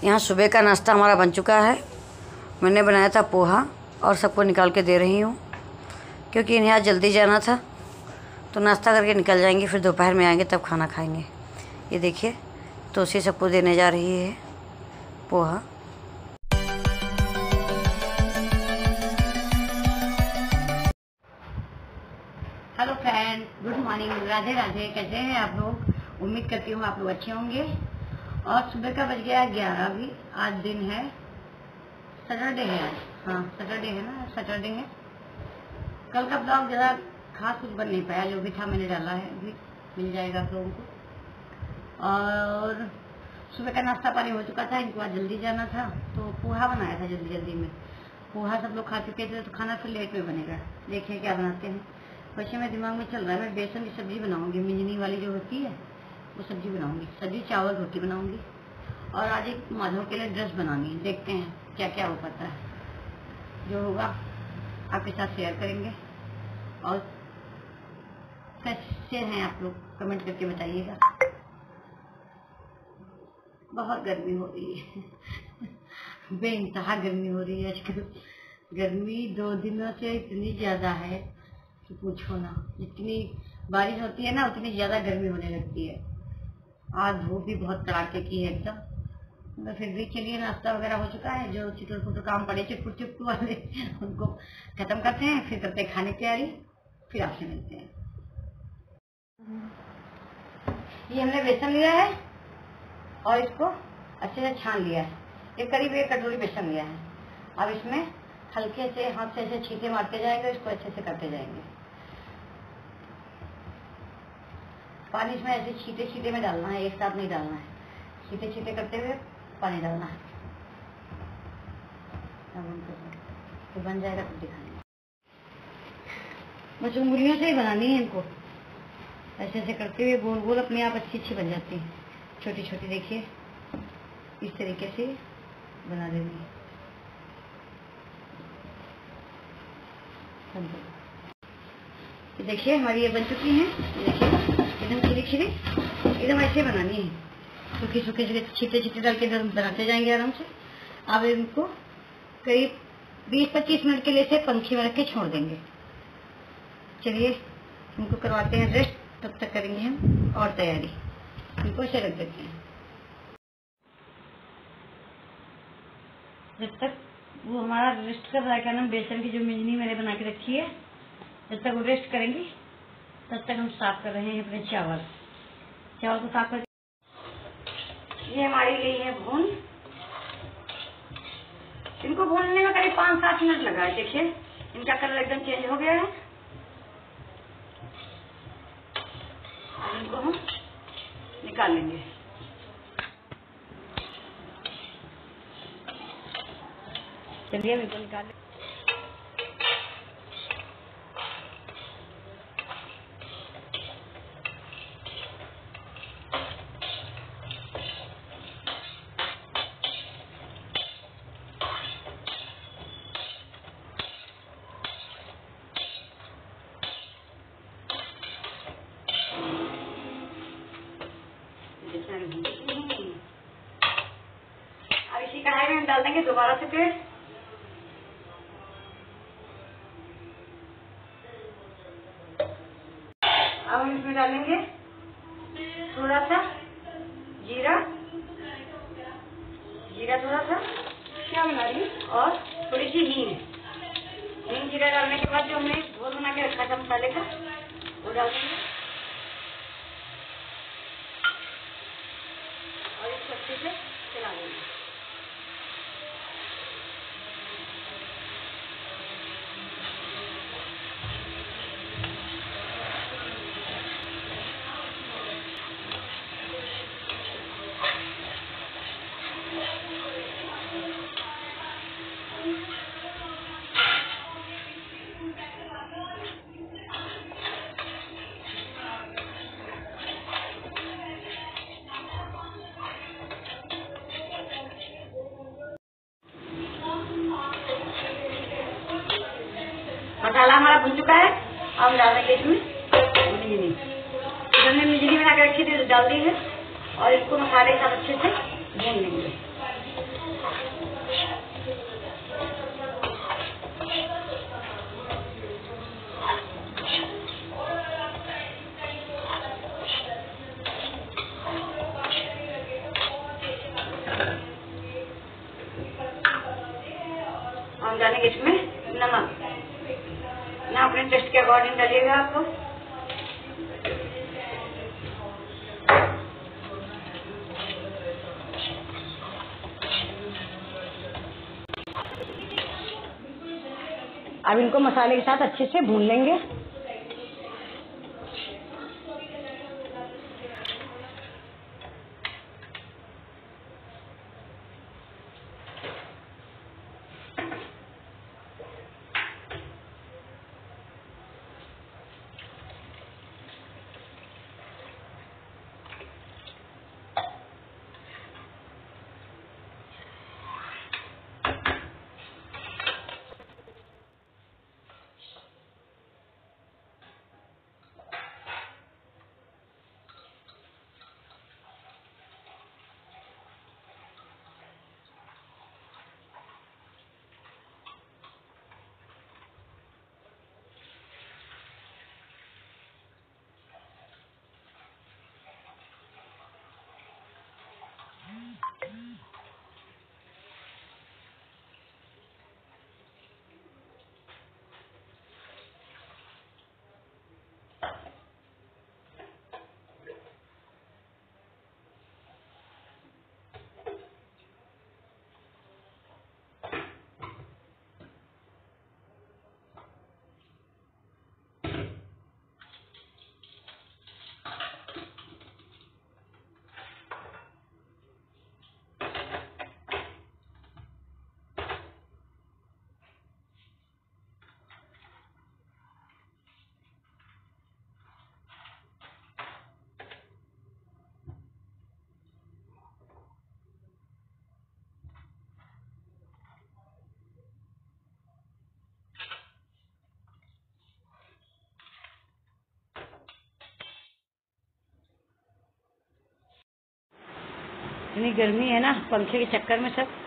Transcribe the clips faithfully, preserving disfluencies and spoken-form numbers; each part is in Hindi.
यहाँ सुबह का नाश्ता हमारा बन चुका है। मैंने बनाया था पोहा और सबको निकाल के दे रही हूँ, क्योंकि इन्हें आज जल्दी जाना था, तो नाश्ता करके निकल जाएंगे, फिर दोपहर में आएंगे तब खाना खाएंगे। ये देखिए, तो उसी सबको देने जा रही है poha. Hello friend, good morning, Radhe Radhe. कैसे हैं आप लोग? उम्मीद करती हूँ आप लोग अच्छे होंगे। और सुबह का बज गया ग्यारह अभी। आज दिन है सैटरडे है, आज हाँ सैटरडे है ना, सैटरडे है। कल का ब्लॉग ज़रा खास कुछ बन नहीं पाया, जो भी था मैंने डाला है, अभी मिल जाएगा आप लोगों को। और सुबह का नाश्ता पानी हो चुका था, इनको आज जल्दी जाना था तो पोहा बनाया था जल्दी जल्दी में। पोहा सब लोग खा चुके थे तो खाना फिर लेट में बनेगा। देखिए क्या बनाते हैं। वैसे मेरे दिमाग में चल रहा है मैं बेसन की सब्जी बनाऊंगी, मिंजनी वाली जो होती है वो सब्जी बनाऊंगी, सब्जी चावल रोटी बनाऊंगी। और आज एक माधव के लिए ड्रेस बनानी है, देखते हैं क्या क्या हो पाता है। जो होगा आपके साथ शेयर करेंगे। और कैसे हैं आप लोग कमेंट करके बताइएगा। बहुत गर्मी हो रही है बेइंतहा गर्मी हो रही है आजकल। गर्मी दो दिनों से इतनी ज्यादा है कि पूछो ना। जितनी बारिश होती है ना उतनी ज्यादा गर्मी होने लगती है। आज धूप भी बहुत कड़ाके की है एकदम। तो फिर भी चलिए, नाश्ता वगैरह हो चुका है, जो चिटुर पुटुर काम पड़े चिटपुट चिपटू वाले उनको खत्म करते हैं, फिर करते हैं खाने की तैयारी, फिर आपसे मिलते हैं। ये हमने बेसन लिया है और इसको अच्छे से छान लिया है। ये करीब एक कटोरी बेसन लिया है। अब इसमें हल्के से हाथ से ऐसे छींटे मारते जाएंगे, इसको अच्छे से करते जाएंगे। पानी इसमें ऐसे छींटे छींटे में डालना है, एक साथ नहीं डालना है। छींटे छींटे करते हुए पानी डालना है। तो बन जाएगा तो दिखाएंगे। बस उंगलियों से ही बनानी है इनको, ऐसे ऐसे करते हुए गोल गोल अपने आप अच्छी अच्छी बन जाती है। छोटी छोटी देखिए, इस तरीके से बना देनी है। देखिए हमारी ये बन चुकी हैं। देखिए एकदम खिली खिली, एकदम ऐसे बनानी है। सूखे सूखे छीटे छीटे डाल के बनाते जाएंगे आराम से। अब इनको करीब बीस पच्चीस मिनट के लिए से पंखे में रख के छोड़ देंगे। चलिए इनको करवाते हैं रेस्ट, तब तक करेंगे हम और तैयारी। इनको ऐसे रख देते हैं जब तक वो हमारा रेस्ट कर रहा है। क्या नाम, बेसन की जो मिंजनी मैंने बना के रखी है, जब तक वो रेस्ट करेंगी तब तक हम साफ कर रहे हैं अपने चावल। चावल को साफ कर, ये हमारी गई है भून। इनको भूनने में करीब पाँच सात मिनट लगा है। देखिए इनका कलर एकदम चेंज हो गया है। इनको हम निकाल लेंगे। चलिए हम इनको निकाल लेंगे। अब इसी कढ़ाई में हम डाल देंगे दोबारा से फिर अब हम इसमें डालेंगे थोड़ा सा जीरा, जीरा थोड़ा सा क्या बना रही, और थोड़ी सी हींग। हींग जीरा डालने के बाद जो हमने घोल बना के रखा था मसाले का, वो डाल देंगे और इसको अच्छे से चला देंगे। मसाला हमारा भुन चुका है। अब डाल देंगे इसमें मिंजनी। हमने मिंजनी बना के रखी थी, डाल दी है और इसको मसाले के साथ अच्छे से भून लेंगे। अकॉर्डिंग डालिएगा आप लोग। अब इनको मसाले के साथ अच्छे से भून लेंगे। इतनी गर्मी है ना, पंखे के चक्कर में सब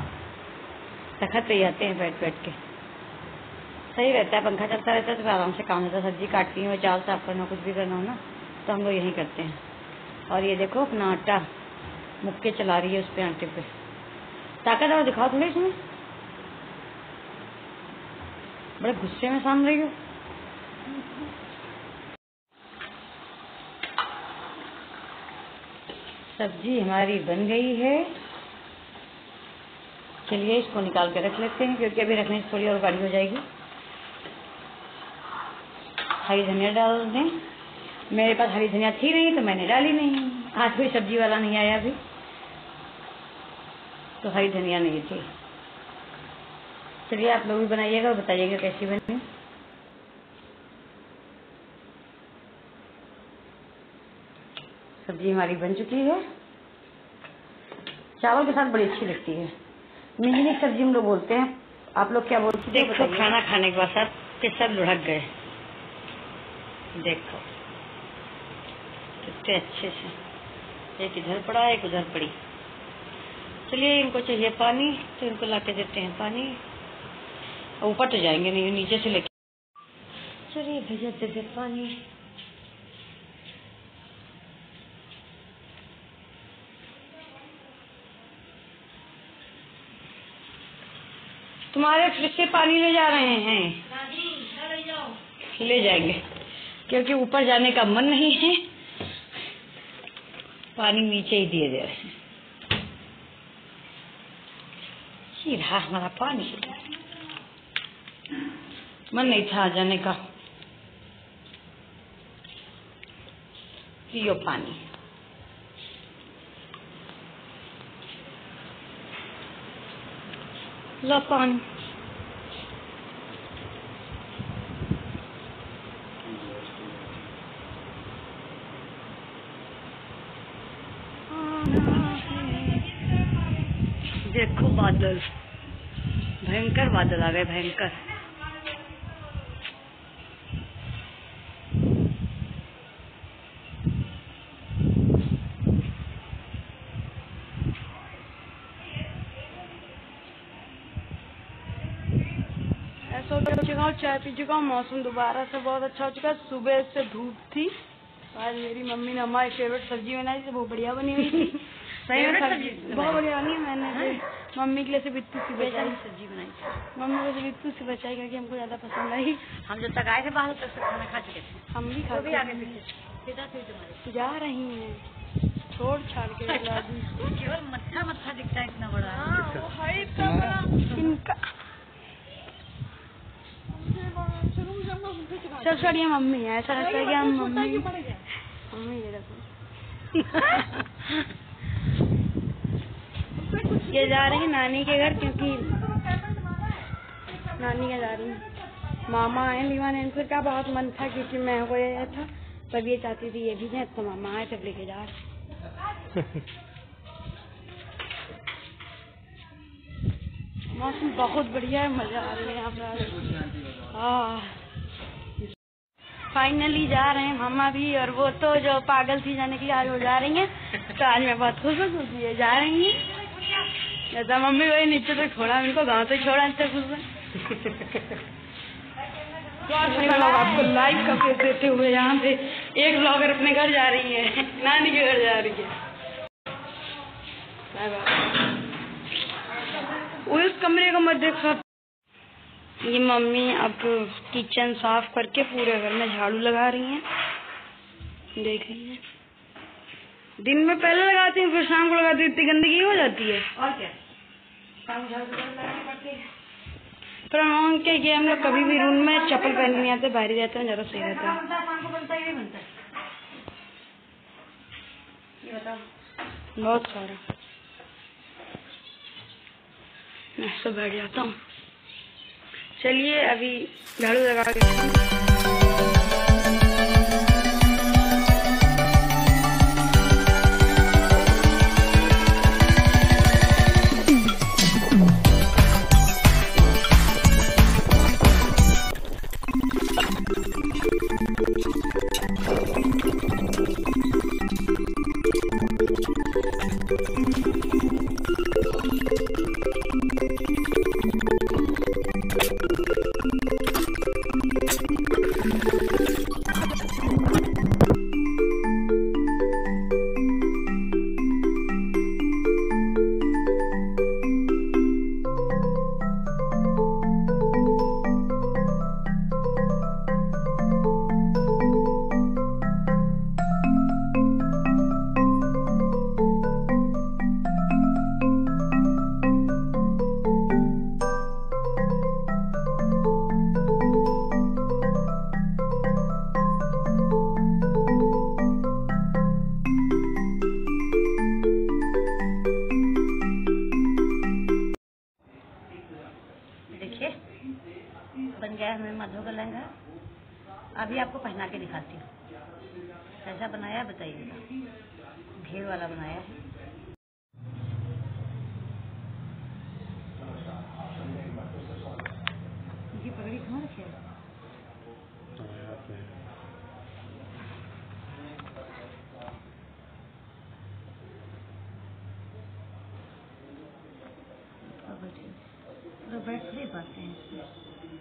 तखत पे जाते हैं बैठ बैठ के। सही रहता है, पंखा चलता रहता है तो आराम से काम होता है। सब्जी काटनी हो, चावल साफ करना हो, कुछ भी करना हो ना, तो हम लोग यही करते हैं। और ये देखो अपना आटा मुक्के चला रही है उस पे, आटे पे। ताकत और दिखाओ थोड़ी इसमें, बड़े गुस्से में साम रही हो। सब्जी हमारी बन गई है। चलिए इसको निकाल के रख लेते हैं, क्योंकि अभी रखने से थोड़ी और गाढ़ी हो जाएगी। हरी धनिया डाल दें। मेरे पास हरी धनिया थी नहीं तो मैंने डाली नहीं। आज कोई सब्जी वाला नहीं आया अभी, तो हरी धनिया नहीं थी। चलिए आप लोग भी बनाइएगा और बताइएगा कैसी बनी। सब्जी हमारी बन चुकी है। चावल के साथ बड़ी अच्छी लगती है। मिहिनी सब्जी हम लोग बोलते हैं, आप लोग क्या बोलते हैं? देखो खाना खाने के बाद सब सब लुढ़क गए। देखो कितने अच्छे से, एक इधर पड़ा एक उधर पड़ी। चलिए इनको चाहिए पानी तो इनको ला के देते हैं पानी। ऊपर तो जाएंगे नहीं, नीचे से लेके। चलिए भेजा देते पानी। तुम्हारे फ्रिज से पानी ले जा रहे हैं। ले जाओ। ले जाएंगे, क्योंकि ऊपर जाने का मन नहीं है। पानी नीचे ही दिए दे रहे हैं। ये रहा हमारा पानी। मन नहीं था जाने का। पियो पानी। लो पानी। देखो बादल, भयंकर बादल आ गए, भयंकर। ऐसा हो चुका हूँ, चाय पी चुका हूँ। मौसम दोबारा से बहुत अच्छा हो चुका है। सुबह से धूप थी। आज मेरी मम्मी ने हमारी फेवरेट सब्जी बनाई थी, वो बढ़िया बनी हुई थी। सही में सब्जी बहुत बढ़िया नहीं। मैंने मम्मी के लिए से बिट्टू सी बचाई सब्जी बनाई थी। मम्मी को से बिट्टू सी बचाई क्योंकि हमको ज्यादा पसंद आई। हम जब तक आए थे बाहर तब तक खाना खा चुके थे। हम भी खा भी आगे पीछे जा रही हैं छोड़ छाड़ के। केवल मत्था मत्था दिखता है इतना बड़ा। इनका सब साड़ियाँ मम्मी है। ऐसा लगता है कि हम मम्मी मम्मी ये देखो ये जा रही है नानी के घर क्योंकि नानी के जा रही है। मामा आए दीवाने इनसे क्या बहुत मन था क्योंकि मैं हो गया था तब ये चाहती थी ये भी जाए तो मामा आए तब लेके जा रहे। मौसम बहुत बढ़िया है मजा आ रही है यहाँ पर। हाँ फाइनली जा रहे हैं मामा भी और वो तो जो पागल थी जाने के लिए आज वो जा रही है। तो आज मैं बहुत खुश हूँ क्योंकि ये जा रही है। ऐसा मम्मी वही नीचे तो छोड़ा इनको गाँव से छोड़ा अच्छा खुश है। आपको लाइव का पेश देते हुए यहाँ पे एक ब्लॉगर अपने घर जा रही है नानी के घर जा रही है। उस कमरे का मत देखो। ये मम्मी अब किचन साफ करके पूरे घर में झाड़ू लगा रही हैं। देख लीजिए दिन में पहले लगाती हूँ फिर शाम को लगाती हूँ इतनी गंदगी हो जाती है। और क्या शाम झाड़ू लगानी पड़ती है। पर हम क्या कि हम लोग कभी भी रूम में चप्पल पहन नहीं आते बाहर जाते हैं ज्यादा सही रहता है। शाम को बनता है बनता है ये बताओ बहुत सारा मैं सब बैठ जाता हूँ। चलिए अभी झाड़ू लगा के बन गया है हमें माधव का लहंगा। अभी आपको पहना के दिखाती हूँ कैसा बनाया है बताइएगा। घेर वाला बनाया है। ये पगड़ी कहाँ रखी है? तो बैठ नहीं पाते हैं इसमें।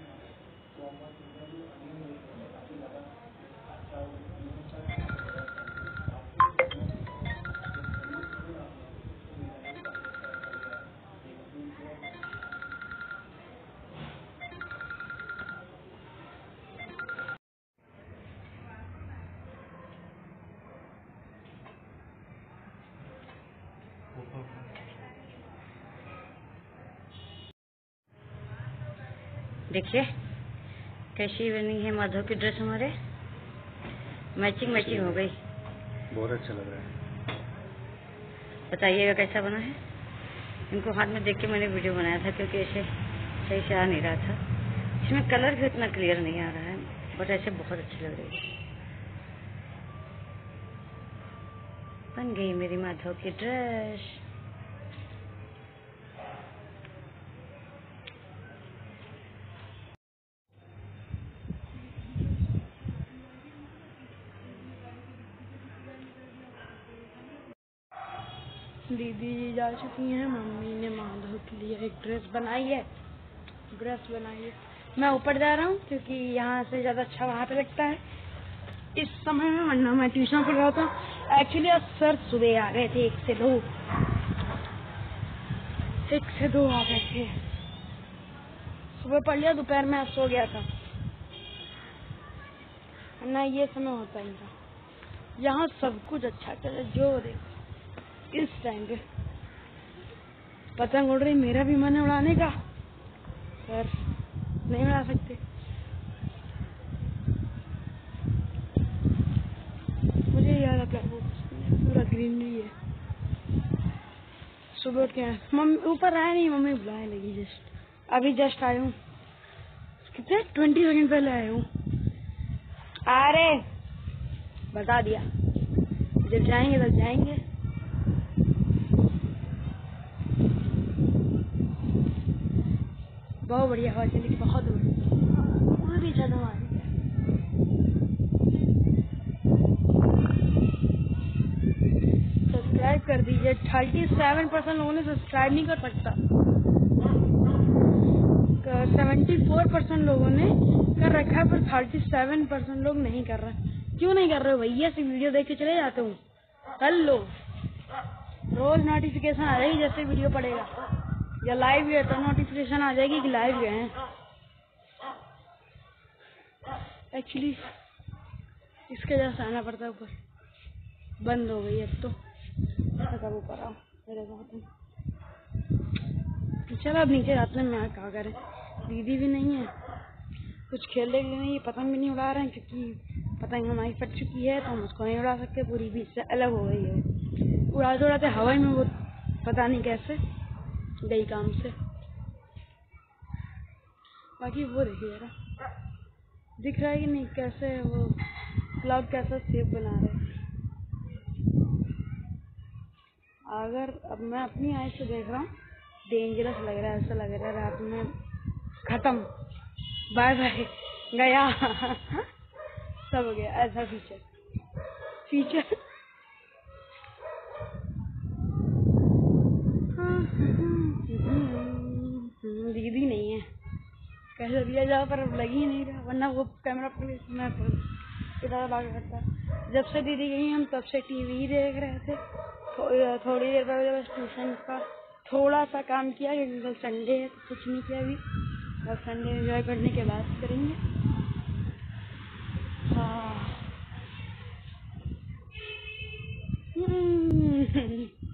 देखिए कैसी बनी है माधव की ड्रेस। हमारे मैचिंग मैचिंग हो गई। बहुत अच्छा लग रहा है। बताइएगा कैसा बना है। इनको हाथ में देख के मैंने वीडियो बनाया था क्योंकि ऐसे सही से आ नहीं रहा था। इसमें कलर भी इतना क्लियर नहीं आ रहा है बट ऐसे बहुत अच्छी लग रही है। बन गई मेरी माधव की ड्रेस। दीदी जी जा चुकी हैं। मम्मी ने माधव के लिए एक ड्रेस बनाई है ड्रेस बनाई है। मैं ऊपर जा रहा हूँ क्योंकि यहाँ से ज़्यादा अच्छा वहाँ पे लगता है इस समय में, वरना मैं ट्यूशन पढ़ रहा था। एक्चुअली आज सर सुबह आ गए थे, एक से दो एक से दो आ गए थे। सुबह पढ़ लिया, दोपहर में सो गया था ना, ये समय होता ही था। यहाँ सब कुछ अच्छा चले, जो देखो इस टाइम पे पतंग उड़ रही, मेरा भी मन है उड़ाने का, पर नहीं उड़ा सकते। मुझे यार अपना पूरा ग्रीनरी है। सुबह उठ के मम्मी ऊपर आए नहीं, मम्मी बुलाने लगी, जस्ट अभी जस्ट आया हूँ, कितने ट्वेंटी सेकेंड पहले आया हूँ। अरे बता दिया, जब जाएंगे तब जाएंगे। बहुत बढ़िया हवा चली, बहुत बढ़िया, पूरी ज्यादा हमारी। सब्सक्राइब कर दीजिए। थर्टी सेवन परसेंट लोगों ने सब्सक्राइब नहीं कर सकता, सेवेंटी फोर परसेंट लोगों ने कर रखा है, पर थर्टी सेवन परसेंट लोग नहीं कर रहे। क्यों नहीं कर रहे हो भैया? से वीडियो देख के चले जाते हूँ, कर लो। रोज नोटिफिकेशन आ जाएगी जैसे वीडियो पड़ेगा, या लाइव गए तो नोटिफिकेशन आ जाएगी कि लाइव गए हैं। एक्चुअली इसके जैसा आना पड़ता है ऊपर, बंद हो गई अब तो, कब ऊपर आओ मेरे साथ। चलो अब नीचे रात में मैं क्या करें, दीदी भी नहीं है, कुछ खेलने के लिए नहीं, पतंग भी नहीं उड़ा रहे हैं क्योंकि पतंग हमारी फट चुकी है, तो हम उसको नहीं उड़ा सकते, पूरी बीच से अलग हो गई है। उड़ाते उड़ाते हवा में वो पता नहीं कैसे गई काम से। बाकी वो देखिए जरा, दिख रहा है कि नहीं कैसे वो क्लाउड कैसा शेप बना रहे हैं। अगर अब मैं अपनी आँख से देख रहा हूँ, डेंजरस लग रहा है, ऐसा लग रहा है रात में खत्म, बाय बाय, गया सब हो गया, ऐसा फीचर फीचर दीदी नहीं है, कैसे दिया जाओ, पर अब लगी ही नहीं रहा, वरना वो कैमरा पुलिस में इधर भाग करता। जब से दीदी गई हम तब से टीवी देख रहे थे, थो, थोड़ी देर बाद बस ट्यूशन का थोड़ा सा काम किया, क्योंकि कल संडे है तो कुछ नहीं किया अभी, और संडे एंजॉय करने के बाद करेंगे। हाँ